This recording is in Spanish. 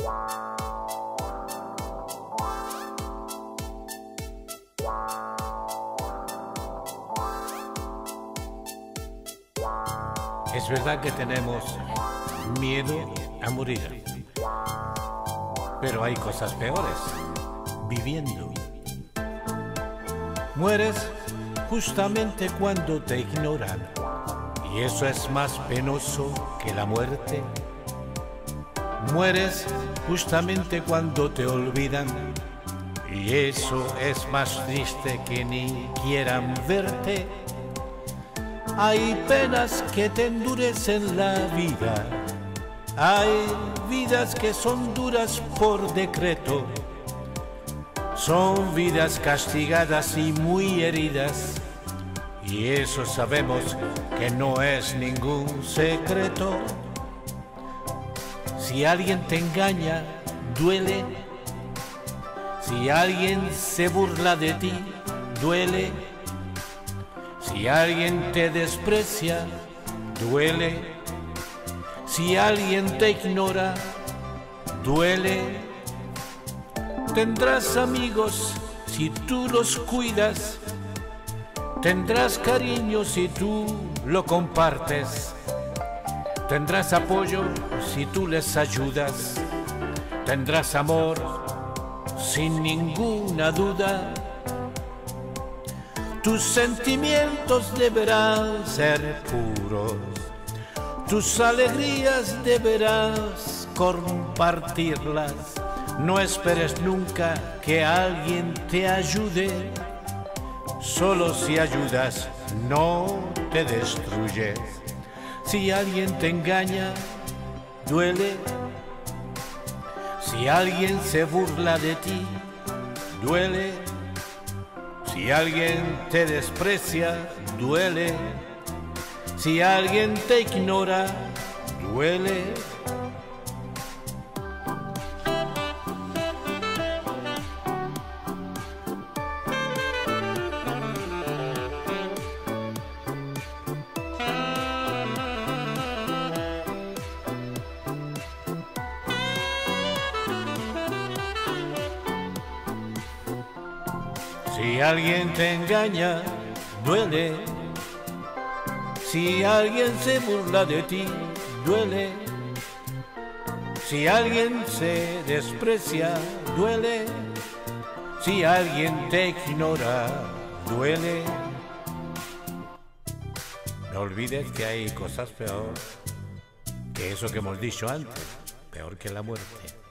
Es verdad que tenemos miedo a morir, pero hay cosas peores, viviendo. Mueres justamente cuando te ignoran, y eso es más penoso que la muerte. Mueres justamente cuando te olvidan, y eso es más triste que ni quieran verte. Hay penas que te endurecen la vida, hay vidas que son duras por decreto, son vidas castigadas y muy heridas, y eso sabemos que no es ningún secreto. Si alguien te engaña, duele. Si alguien se burla de ti, duele. Si alguien te desprecia, duele. Si alguien te ignora, duele. Tendrás amigos si tú los cuidas. Tendrás cariño si tú lo compartes. Tendrás apoyo si tú les ayudas. Tendrás amor sin ninguna duda. Tus sentimientos deberán ser puros. Tus alegrías deberás compartirlas. No esperes nunca que alguien te ayude. Solo si ayudas, no te destruyes. Si alguien te engaña, duele. Si alguien se burla de ti, duele. Si alguien te desprecia, duele. Si alguien te ignora, duele. Si alguien te engaña, duele. Si alguien se burla de ti, duele. Si alguien se desprecia, duele. Si alguien te ignora, duele. No olvides que hay cosas peor que eso que hemos dicho antes, peor que la muerte.